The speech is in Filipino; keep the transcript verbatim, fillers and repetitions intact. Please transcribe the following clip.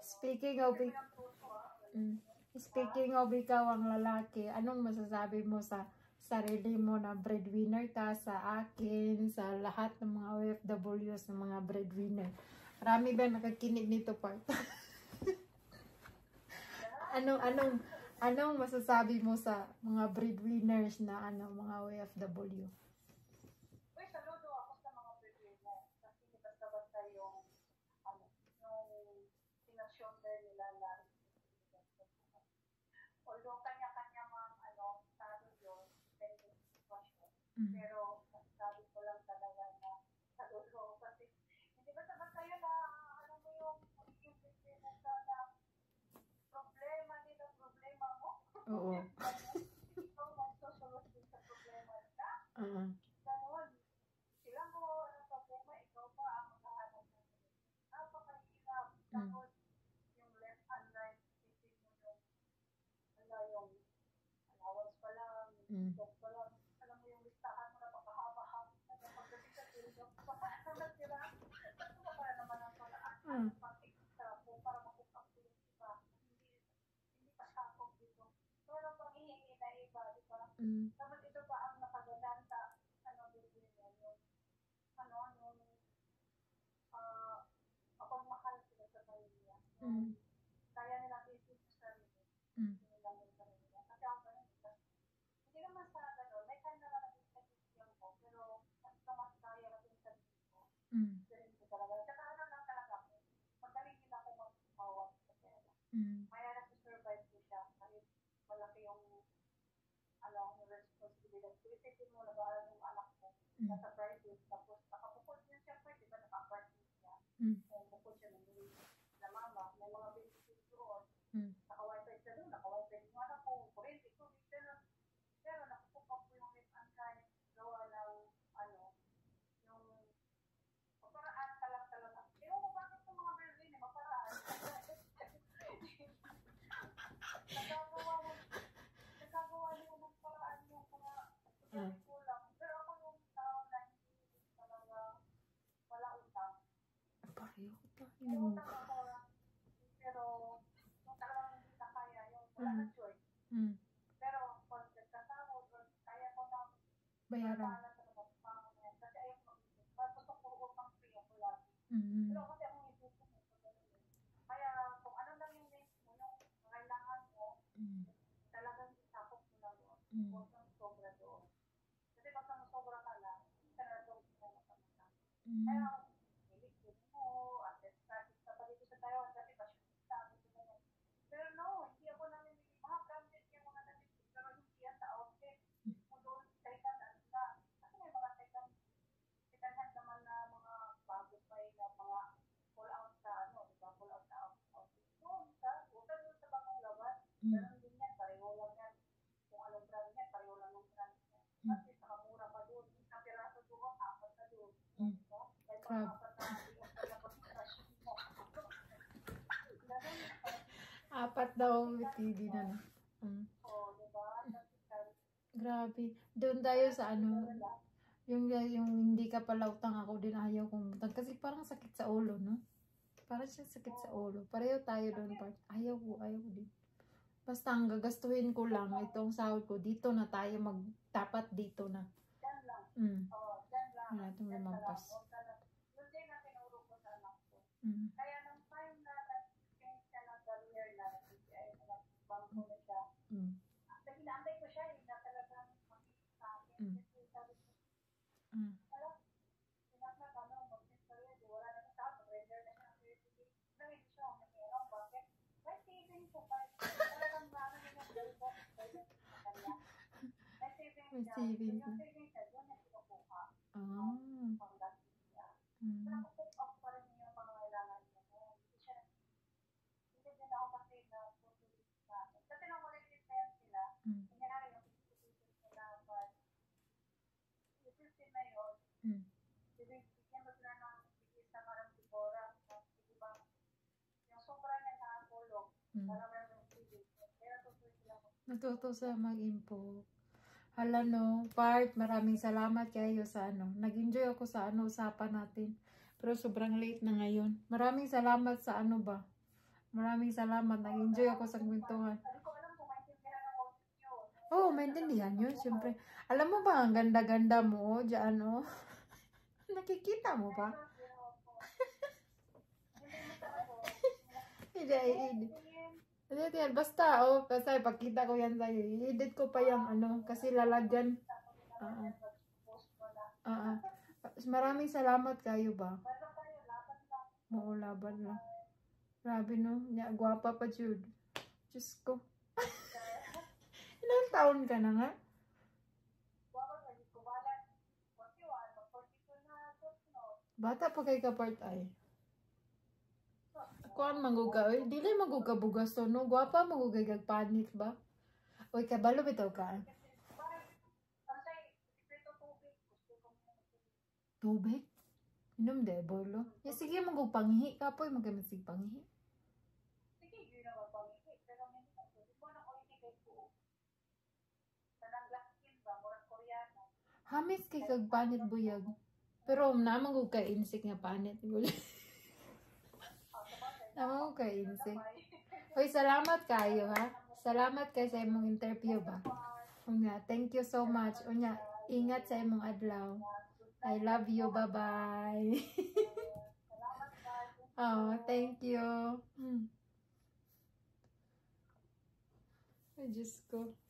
Speaking of it, mm, speaking of ikaw ang lalaki, anong masasabi mo sa sarili mo na breadwinner ka, sa akin, sa lahat ng mga O F Ws ng mga breadwinner? Marami ba nakakinig nito, part? anong anong anong masasabi mo sa mga breadwinners na ano, mga O F W? Uy, saludo ako sa mga breadwinner kasi hindi basta-basta yung ano, yung sinasyonder nila na although kanya-kanya mga ano, talo yun, depende sa sitwasyon. Mm. Pero sabi ko lang talaga na saludo ako kasi hindi basta-basta yun na ano mo yung magiging breadwinner ka na problema din ang problema mo. Oo. Ikaw magsosolusyon sa problema nila. Uh-huh. Ganon. Sila mo ang problema, ikaw pa ang maghahanap ng solusyon. Napakahirap. Tapos, yung left and right, isip mo yung, ano yung, allowance pa lang, Mm. job pa lang, alam mo yung listahan mo na pagkahaba-haba, na pagdating sa tulog, paano na sila? Tapos pa para naman ang pala, ano pang-extra po para makupag yung iba. Hindi, hindi pa sakop dito. Pero pang hihingi na iba, di ba? Mm. Tapos ito pa ang nakaganan sa ano din yun, yung ano, yung uh, mapagmahal sila sa pamilya. Mm. Kaya nila isip sa sarili. Mm. Hindi nila yung sarili. Kasi ako pa rin, hindi naman sa gano'n, may time na lang nag-isip ko, pero mas mas kaya natin sa sarili ko. Mm. Sarili ko talaga. Tsaka ano lang talaga ako, magaling din ako mag-bawat sa pera. Mm. Kaya nasa-survive ko siya kahit malaki yung ano, yung responsibilidad. So, isipin mo, nag-aaral yung anak mo, Mm. nasa private, tapos nakapukod niya siyempre, di ba, naka-apartment niya. Mm. Kung bukod siya ng mga na mama, may mga benefits doon, Mm. naka-wifi siya doon, naka-wifi yung anak ko, kurente ko, pero, pero nakapukod ko yung live and time, gawa ng, ano, yung, maparaan ka lang talaga. Ewan ko bakit yung mga Berlin, eh, maparaan. Nagagawa mo, nagagawa niyo ng paraan yung mga sabi ko lang. Pero ako yung tao na hindi talaga wala utang. Pareho pa. May utang ako, pero yung talagang hindi na kaya, yung wala na choice. Mm. Pero pag nagkasahod, kaya ko na Bayaran. bayaran sa mga pangalan na yan. Kasi ayaw ko mag-isip. Pag gusto ko utang free ako lagi. Mm. Pero kasi akong isipin mo. Kaya kung ano lang yung needs mo, yung kailangan mo, Mm. talagang isakop mo lang doon. Mm. Huwag kang sobra doon. Kasi pag nang sobra ka lang, hindi ka na doon sinalaman na. Mm. Kaya, hilig mo, at practice ka pa dito sa Taiwan kasi pasyonista, dito na yan. Pero no, hindi ako namimili. Mga branded yung mga namimili, pero hindi yan sa outfit. Kung doon, second hand na. Kasi may mga second, second hand naman na mga bago pa na mga pull out sa ano, di ba? Pull out sa outfit. Doon sa, utang doon sa bagong labas. Pero hindi yan, pareho lang yan. Kung anong brand yan, pareho lang yung brand yan. Kasi nakamura pa doon. Isang piraso doon, apat na doon. Mm. Diba? Kaya pag Crab. apat na iyak ka na pag-crashin mo. Ganun. Apat daw T V na na. Mm. Oo, diba? Grabe. Doon tayo sa ano, yung, yung hindi ka pala utang, ako din ayaw kong utang. Kasi parang sakit sa ulo, no? Parang siya sakit sa ulo. Pareho tayo doon, part. Ayaw ko, ayaw ko din. Basta ang gagastuhin ko lang, itong sahod ko, dito na tayo mag, dapat dito na. Diyan lang. Mm. Oo, diyan lang. Wala itong Diyan ka lang. lumampas. Huwag ka lang. Yun din na tinuro ko sa anak ko. Mm. Kaya nung time na nag-change siya ng career na, ay nag-bangko na siya, Mm. inaantay ko siya, eh, na talagang makikita sa akin. Mm. Kasi sabi ko, Mm. wala, sinaknak ano, mag-change career, di wala na siya, mag-render na siya ng certificate. Nang hindi siya, nakialam, bakit? May savings siya, kahit talagang ano niya yung dalawa, dalawa sa kanya. May savings May siya. savings Yung na. savings siya, doon niya kinukuha. Ah. Pang gastos niya. Mm. So, nakukup up pa rin niya yung pangangailangan niya. Hindi siya, hindi din ako kasi na tutuloy sa akin. Kasi nung mag-defense sila, Mm. kunyari yung institution nila, but yung system na yun, Mm. bigyan mo sila ng bigay sa parang sigura, di ba? Yung sobra niya na tulong, Mm. para meron yung bigay. Kaya tutuloy sila ko. Natuto sa mag-impo. Hala no, part, maraming salamat kayo sa ano. Nag-enjoy ako sa ano, usapan natin. Pero sobrang late na ngayon. Maraming salamat sa ano ba. Maraming salamat. Nag-enjoy ako sa kwentuhan. Hindi ko alam kung maintindihan ng audio nyo. Oo, oh, maintindihan yun, siyempre. Alam mo ba, ang ganda-ganda mo, dyan, oh. Nakikita mo ba? Hindi, hindi. Hindi, basta, oh, basta ipakita ko yan sa'yo. I-edit ko pa yung, ano, kasi lalagyan. Oo. Oo. Maraming salamat kayo ba? Oo, laban lang. Grabe, no? Nya, gwapa pa, Jude. Diyos ko. Ilang taon ka na nga? Bata pa kay kapart ay. Kuan manguga, oy, dili maguga bugas to, no? Gwapa maguga gagpanit ba? Oy, kabalo bitaw ka. Tubig? Inom de, bolo. Ya, sige, magupanghi ka po, magamasig panghi. Sige, yun na mapangiti. Pero hindi na po. Di mo na ko itigay ko. Tanang black skin ba? Murang Koreano. Hamis kay kagpanit buyag. Pero namang ko kay insik nga panit. Namang ko kay insik. Hoy, salamat kayo ha. Salamat kay sa imong interview ba. Unya, thank you so much. Unya, ingat sa imong adlaw. I love you. Bye-bye. Oh, thank you. Hmm. Ay, Diyos ko.